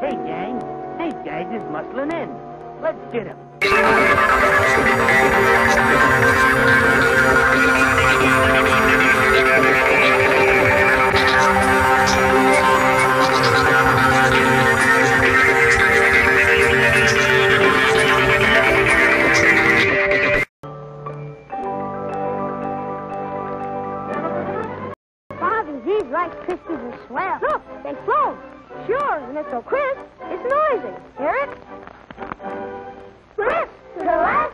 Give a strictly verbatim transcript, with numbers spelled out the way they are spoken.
Hey, gang. These guys is muscling in. Let's get him. Bobby, these Rice Krispies are swell. Look, they float. Sure, and it's so crisp, it's noisy. Hear it? Crisp to the last.